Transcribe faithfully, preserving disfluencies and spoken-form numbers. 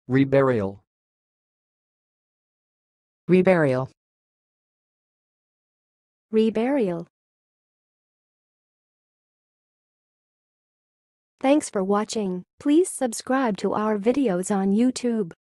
reburial, reburial, reburial. Thanks for watching. Please subscribe to our videos on YouTube.